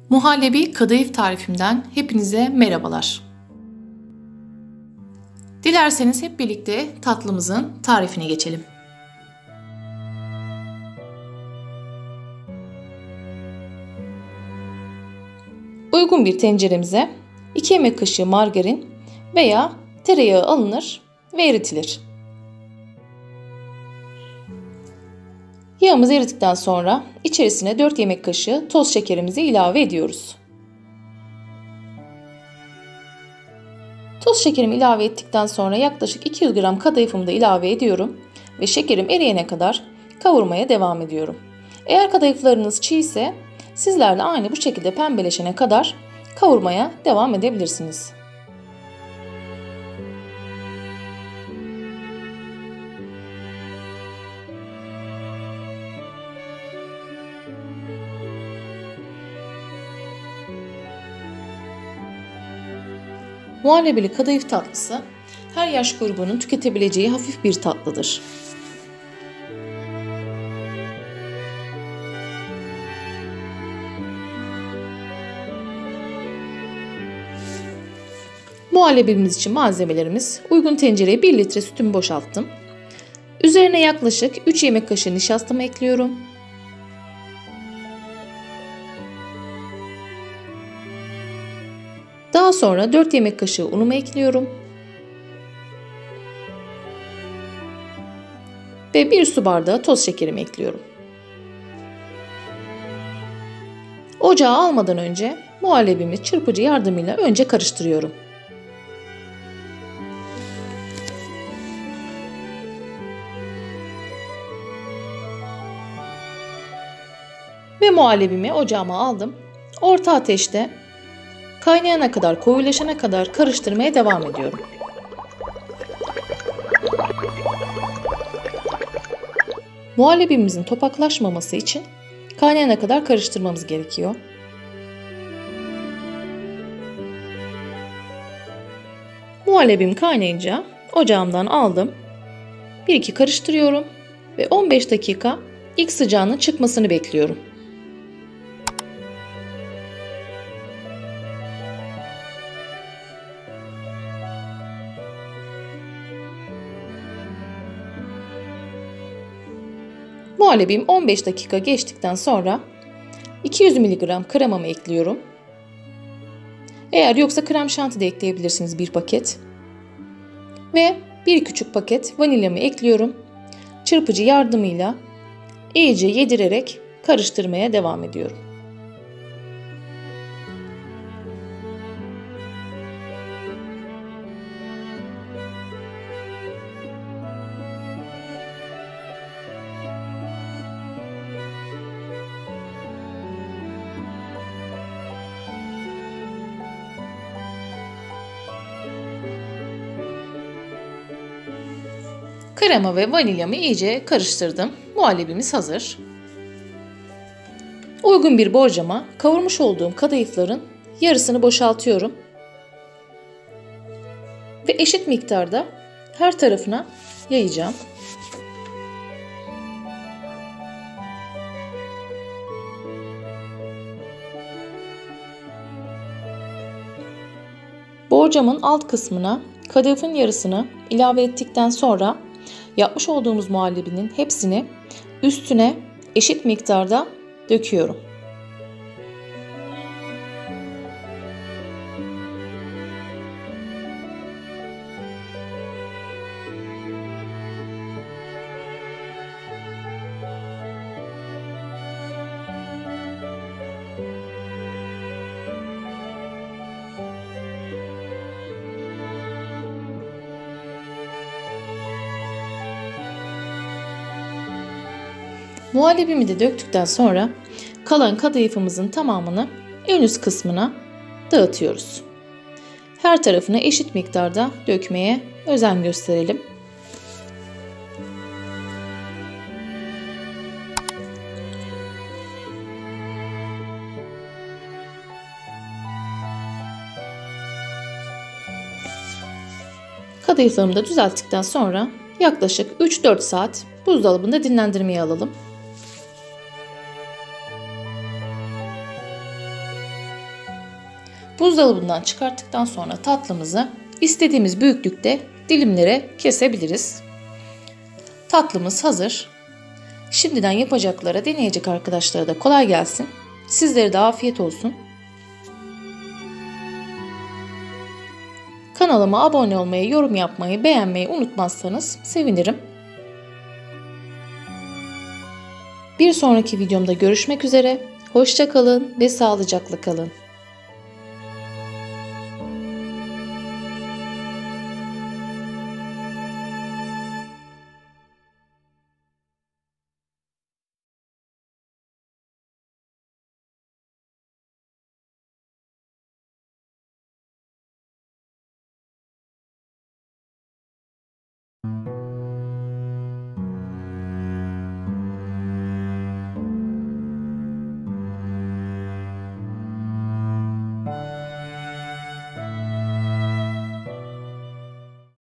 Muhallebi kadayıf tarifimden hepinize merhabalar. Dilerseniz hep birlikte tatlımızın tarifine geçelim. Uygun bir tenceremize 2 yemek kaşığı margarin veya tereyağı alınır ve eritilir. Yağımız eridikten sonra içerisine 4 yemek kaşığı toz şekerimizi ilave ediyoruz. Toz şekerimi ilave ettikten sonra yaklaşık 200 gram kadayıfımı da ilave ediyorum ve şekerim eriyene kadar kavurmaya devam ediyorum. Eğer kadayıflarınız çiğ ise sizler de aynı bu şekilde pembeleşene kadar kavurmaya devam edebilirsiniz. Muhallebili kadayıf tatlısı her yaş grubunun tüketebileceği hafif bir tatlıdır. Muhallebimiz için malzemelerimiz: uygun tencereye 1 litre sütümü boşalttım. Üzerine yaklaşık 3 yemek kaşığı nişastamı ekliyorum. Daha sonra 4 yemek kaşığı unumu ekliyorum. Ve 1 su bardağı toz şekerimi ekliyorum. Ocağa almadan önce muhallebimi çırpıcı yardımıyla önce karıştırıyorum. Ve muhallebimi ocağıma aldım. Orta ateşte kaynayana kadar, koyulaşana kadar karıştırmaya devam ediyorum. Muhallebimizin topaklaşmaması için kaynayana kadar karıştırmamız gerekiyor. Muhallebim kaynayınca ocağımdan aldım. 1-2 karıştırıyorum ve 15 dakika ilk sıcağının çıkmasını bekliyorum. Muhallebim 15 dakika geçtikten sonra 200 mg kremamı ekliyorum. Eğer yoksa krem şanti de ekleyebilirsiniz, 1 paket. Ve 1 küçük paket vanilyamı ekliyorum. Çırpıcı yardımıyla iyice yedirerek karıştırmaya devam ediyorum. Krema ve vanilyamı iyice karıştırdım. Muhallebimiz hazır. Uygun bir borcama kavurmuş olduğum kadayıfların yarısını boşaltıyorum. Ve eşit miktarda her tarafına yayacağım. Borcamın alt kısmına kadayıfın yarısını ilave ettikten sonra yapmış olduğumuz muhallebinin hepsini üstüne eşit miktarda döküyorum. Muhallebimi de döktükten sonra kalan kadayıfımızın tamamını en üst kısmına dağıtıyoruz. Her tarafına eşit miktarda dökmeye özen gösterelim. Kadayıflarımı da düzelttikten sonra yaklaşık 3-4 saat buzdolabında dinlendirmeye alalım. Buzdolabından çıkarttıktan sonra tatlımızı istediğimiz büyüklükte dilimlere kesebiliriz. Tatlımız hazır. Şimdiden yapacaklara, deneyecek arkadaşlara da kolay gelsin. Sizlere de afiyet olsun. Kanalıma abone olmayı, yorum yapmayı, beğenmeyi unutmazsanız sevinirim. Bir sonraki videomda görüşmek üzere. Hoşça kalın ve sağlıcakla kalın.